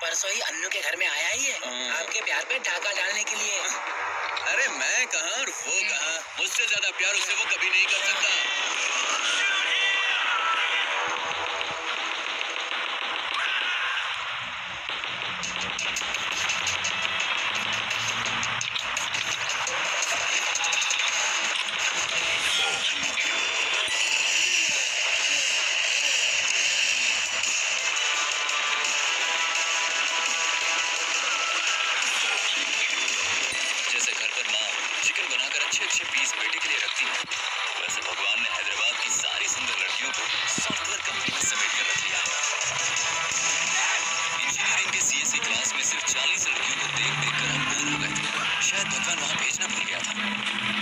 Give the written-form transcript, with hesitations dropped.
परसों ही अन्नू के घर में आया ही है आपके प्यार पे डाका डालने के लिए। अरे मैं कहाँ और वो कहाँ, मुझसे ज्यादा प्यार उसे वो कभी नहीं कर सकता। जैसे घर पर माँ चिकन बनाकर अच्छे अच्छे पीस बेटे के लिए रखती है, वैसे भगवान ने हैदराबाद की सारी सुंदर लड़कियों को सॉफ्टवेयर कंपनी में समेट कर रख लिया है। इंजीनियरिंग के सीएससी क्लास में सिर्फ 40 लड़कियों को देख देख कर हम बोर हो गए थे। शायद भगवान वहाँ भेजना भूल गया था।